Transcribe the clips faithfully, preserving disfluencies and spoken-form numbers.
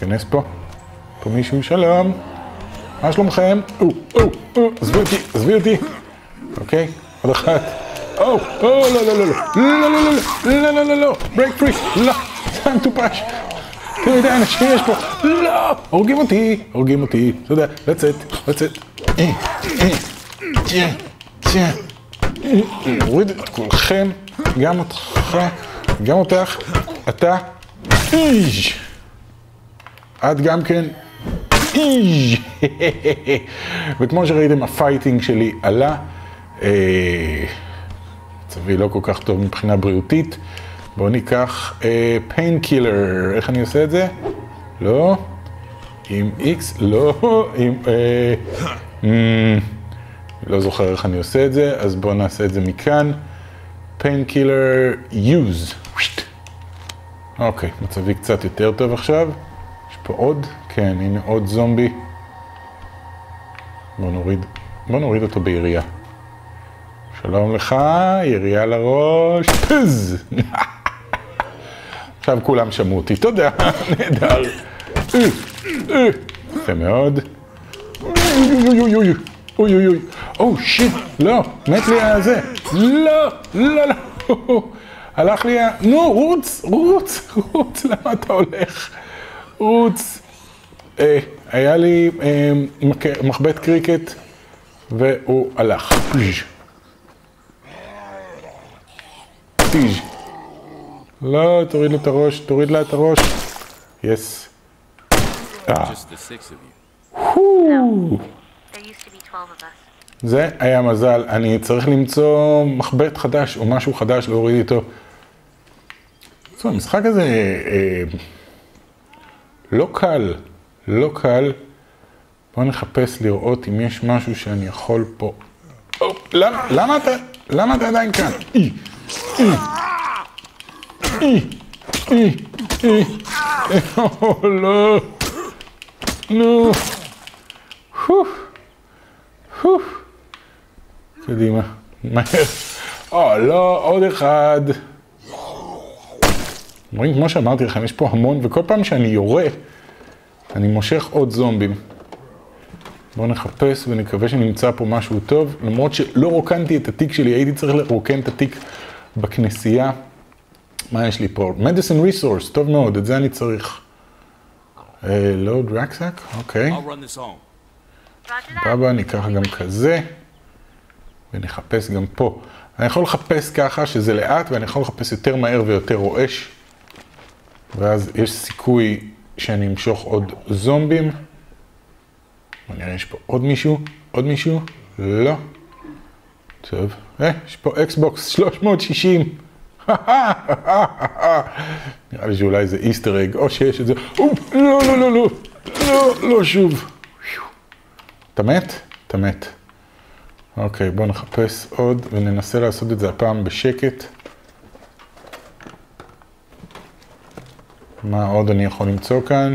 ניכנס פה. פה מישהו, שלום. מה שלומכם? או, או, או, עזבי אותי, עזבי אותי. אוקיי, עוד אחת. או, או, לא, לא, לא, לא, לא, לא, לא, לא, לא, לא, לא, ברייק פרי, לא, זה מטופש. אתה יודע, אנשים יש פה, לא, הורגים אותי, הורגים אותי, אתה יודע, לצאת, לצאת. נוריד את כולכם, גם אותך, גם אותך, אתה, את גם כן, וכמו שראיתם, הפייטינג שלי עלה, מצבי לא כל כך טוב מבחינה בריאותית. בואו ניקח פיינקילר, איך אני עושה את זה? לא, עם X, לא, עם, לא זוכר איך אני עושה את זה, אז בואו נעשה את זה מכאן. פיינקילר, use. אוקיי, מצבי קצת יותר טוב עכשיו. יש פה עוד, כן, הנה עוד זומבי. בואו נוריד, בואו נוריד אותו בירייה. שלום לך, ירייה לראש, פז! עכשיו כולם שמעו אותי, תודה, נהדר. יפה מאוד. אוי אוי אוי אוי אוי אוי, או שיט, לא, מת לי הזה. לא, לא, לא. הלך לי ה... נו, רוץ, רוץ, רוץ, למה אתה הולך? רוץ. היה לי מחבט קריקט, והוא הלך. טיז'. לא, תוריד לה את הראש, תוריד לה את הראש. יס. זה היה מזל, אני צריך למצוא מחבט חדש או משהו חדש להוריד איתו. זאת אומרת, המשחק הזה אה, לא קל, לא קל. בואו נחפש לראות אם יש משהו שאני יכול פה. או, למה, למה אתה, למה אתה עדיין כאן? אי, אי, אי, אי, אי, או, לא, נו, הו, הו, קדימה, מהר, או, לא, עוד אחד. אומרים, כמו שאמרתי לכם, יש פה המון, וכל פעם שאני יורה, אני מושך עוד זומבים. בואו נחפש ונקווה שנמצא פה משהו טוב, למרות שלא רוקנתי את התיק שלי, הייתי צריך לרוקן את התיק בכנסייה. מה יש לי פה? Medicine Resource, טוב מאוד, את זה אני צריך. לואוד רקסק, אוקיי. בבא, ניקח גם כזה, ונחפש גם פה. אני יכול לחפש ככה שזה לאט, ואני יכול לחפש יותר מהר ויותר רועש, ואז יש סיכוי שאני אמשוך עוד זומבים. בוא נראה, יש פה עוד מישהו? עוד מישהו? לא. טוב. אה, יש פה אקסבוקס שלוש מאות שישים. נראה לי שאולי זה איסטר אג, או שיש את זה. אופ, לא, לא, לא, לא. לא, לא שוב. אתה מת? אתה מת. אוקיי, בואו נחפש עוד וננסה לעשות את זה הפעם בשקט. מה עוד אני יכול למצוא כאן?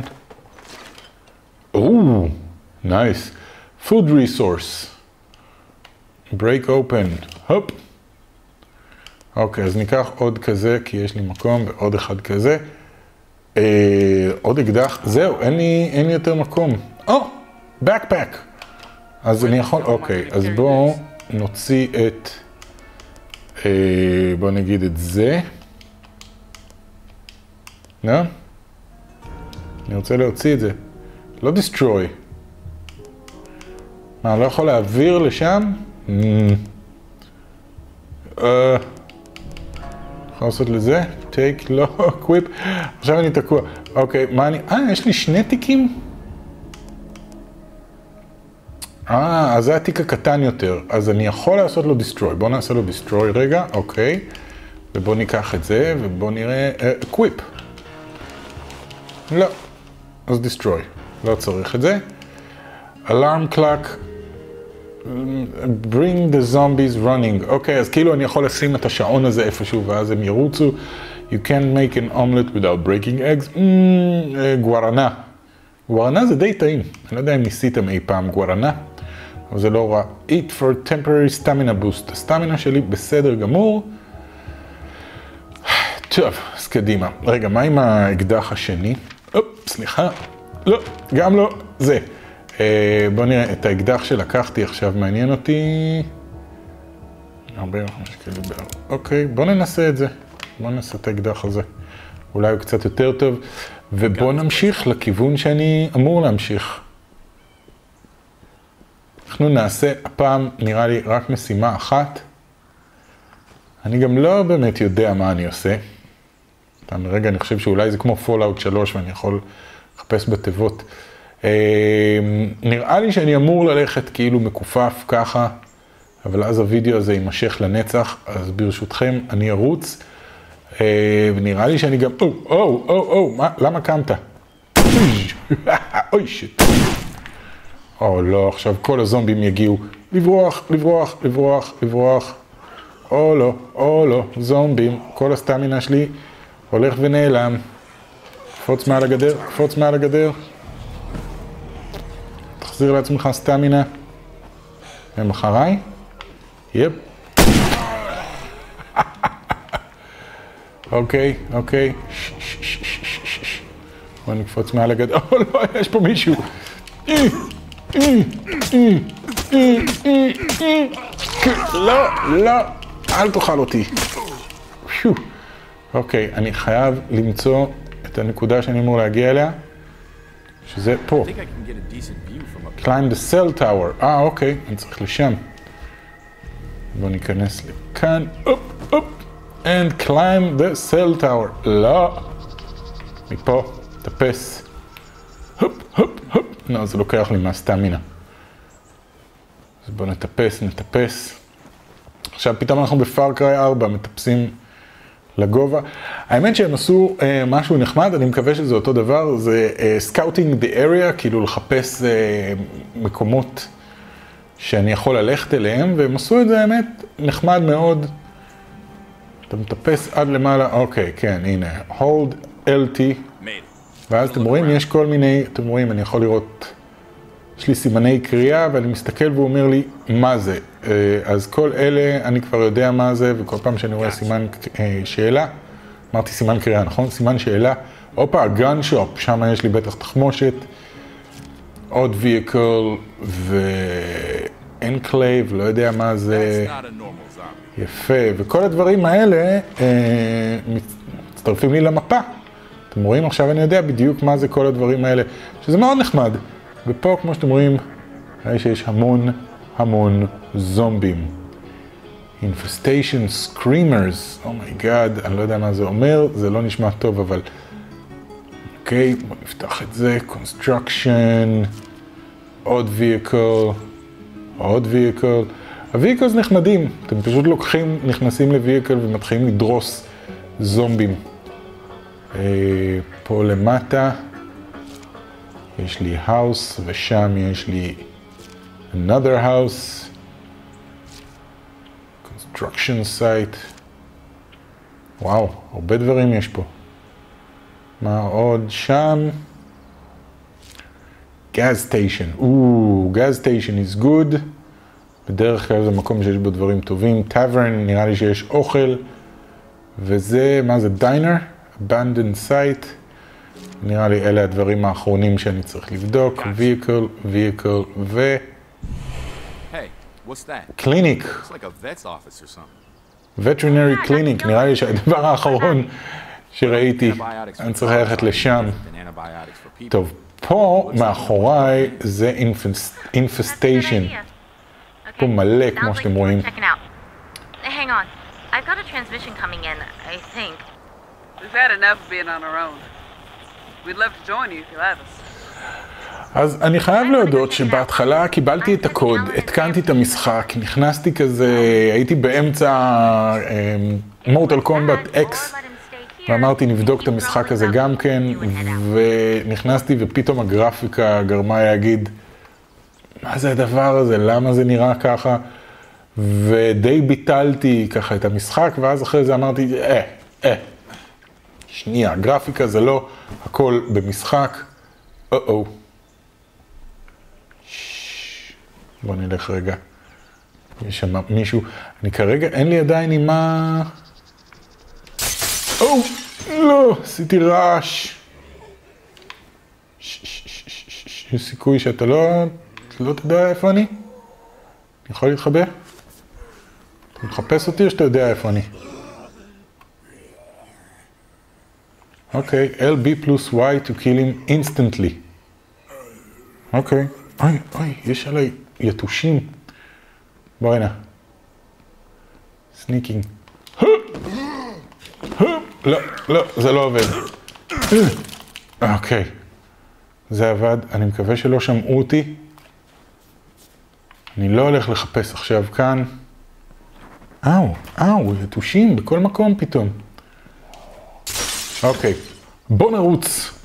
או, נייס. Food resource. Break open. הופ. אוקיי, אז ניקח עוד כזה, כי יש לי מקום, ועוד אחד כזה. אה, עוד אקדח. זהו, אין לי, אין לי יותר מקום. או, backpack. אז אני יכול, אוקיי, אז בואו נוציא את, אה, בואו נגיד את זה. לא? אני רוצה להוציא את זה. לא destroy. מה, אני לא יכול להעביר לשם? Mm. Uh, יכול לעשות לזה? take, לא, equip. עכשיו אני תקוע. אוקיי, מה אני... אה, יש לי שני תיקים? אה, אז זה התיק הקטן יותר. אז אני יכול לעשות לו destroy. בואו נעשה לו destroy רגע, אוקיי. ובואו ניקח את זה, ובואו נראה... Uh, equip. לא. אז destroy. לא צריך את זה. alarm clock. bring the zombies running. אוקיי, אז כאילו אני יכול לשים את השעון הזה איפשהו, ואז הם ירוצו. You can't make an omelet without breaking eggs. Mm, uh, גוארנה. גוארנה זה די טעים. אני לא יודע אם ניסיתם אי פעם גוארנה, אבל זה לא רע. Eat for temporary stamina boost. הסטמינה שלי בסדר גמור. טוב, אז קדימה. רגע, מה עם האקדח השני? אופ, סליחה. לא, גם לא, זה. בואו נראה, את האקדח שלקחתי עכשיו מעניין אותי. ארבעים וחמש קליבר. אוקיי, בואו ננסה את זה. בואו ננסה את האקדח הזה. אולי הוא קצת יותר טוב. ובואו נמשיך לכיוון שאני אמור להמשיך. אנחנו נעשה הפעם, נראה לי, רק משימה אחת. אני גם לא באמת יודע מה אני עושה. רגע, אני חושב שאולי זה כמו פולאאוט שלוש ואני יכול לחפש בתיבות. נראה לי שאני אמור ללכת כאילו מקופף ככה, אבל אז הוידאו הזה יימשך לנצח, אז ברשותכם אני ארוץ. ונראה לי שאני גם, או, או, או, או, מה, למה קמת? אוי, שיט. או לא, עכשיו כל הזומבים יגיעו. לברוח, לברוח, לברוח, לברוח. או לא, או לא, זומבים. כל הסטמינה שלי הולך ונעלם. קפוץ מעל הגדר, קפוץ מעל הגדר. תחזיר לעצמך סטמינה. הם אחריי? יפ. אוקיי, אוקיי. בוא נקפוץ מעל הגדר. או לא, יש פה מישהו. לא, לא, אל תאכל אותי. אוקיי, אני חייב למצוא את הנקודה שאני אמור להגיע אליה, שזה פה. Climb the cell tower. אה, אוקיי, אני צריך לשם. בוא ניכנס לכאן. אופ, אופ. And climb the cell tower. לא. מפה, תפס. הופ, הופ, הופ. לא, זה לוקח לי מהסטמינה. אז בוא נטפס, נטפס. עכשיו פתאום אנחנו בפאר קריי ארבע, מטפסים לגובה. האמת שהם עשו אה, משהו נחמד, אני מקווה שזה אותו דבר, זה אה, scouting the area, כאילו לחפש אה, מקומות שאני יכול ללכת אליהם, והם עשו את זה, האמת, נחמד מאוד. אתה מטפס עד למעלה, אוקיי, כן, הנה, hold אל טי, ואז אתם רואים, יש כל מיני, אתם רואים, אני יכול לראות, יש לי סימני קריאה, ואני מסתכל והוא אומר לי, מה זה? אז כל אלה, אני כבר יודע מה זה, וכל פעם שאני רואה סימן שאלה, אמרתי סימן קריאה, נכון? סימן שאלה, הופה, גן שופ, שם יש לי בטח תחמושת, עוד vehicle ו-enclave, לא יודע מה זה, יפה, וכל הדברים האלה מצטרפים לי למפה. אתם רואים, עכשיו אני יודע בדיוק מה זה כל הדברים האלה, שזה מאוד נחמד. ופה, כמו שאתם רואים, נראה שיש המון המון זומבים. Infestation Screamers, אומייגאד, אני לא יודע מה זה אומר, זה לא נשמע טוב, אבל... אוקיי, בוא נפתח את זה, Construction, עוד vehicle, עוד vehicle. ה-vehicles נחמדים, אתם פשוט לוקחים, נכנסים ל-vehicle ומתחילים לדרוס זומבים. פה למטה יש לי house ושם יש לי another house, construction site. וואו, הרבה דברים יש פה. מה עוד שם? gas station. או, gas station is good. בדרך כלל זה מקום שיש בו דברים טובים. tavern, נראה לי שיש אוכל. וזה, מה זה? diner? abandoned site. נראה לי אלה הדברים האחרונים שאני צריך לבדוק. vehicle, vehicle ו... קליניק. veterinary clinic. נראה לי שהדבר האחרון שראיתי, אני צריך ללכת לשם. טוב, פה מאחוריי זה infestation. פה מלא כמו שאתם רואים. Hang on. I've got a transmission coming in, I think. We've had enough being on our own. We'd love to join you if you let us. אז אני חייב להודות שבהתחלה קיבלתי את הקוד, התקנתי את המשחק, נכנסתי כזה, הייתי באמצע מורטל קומבט אקס, ואמרתי נבדוק את המשחק הזה גם כן, ונכנסתי ופתאום הגרפיקה גרמה להגיד, מה זה הדבר הזה, למה זה נראה ככה? ודי ביטלתי ככה את המשחק, ואז אחרי זה אמרתי, אה, אה, שנייה, גרפיקה זה לא הכל במשחק, או-או. בוא נלך רגע. יש שם מישהו, אני כרגע, אין לי עדיין עם מה... או, לא, עשיתי רעש. יש סיכוי שאתה לא, לא תדע איפה אני? אני יכול להתחבא? אתה מחפש אותי או שאתה יודע איפה אני? אוקיי, אל בי פלוס וואי to kill him instantly. אוקיי, אוי, אוי, יש עליי יתושים. בוא הנה. סניקינג. לא, לא, זה לא עובד. אוקיי. זה עבד, אני מקווה שלא שמעו אותי. אני לא הולך לחפש עכשיו כאן. אאו, אאו, יתושים בכל מקום פתאום. אוקיי, בוא נרוץ.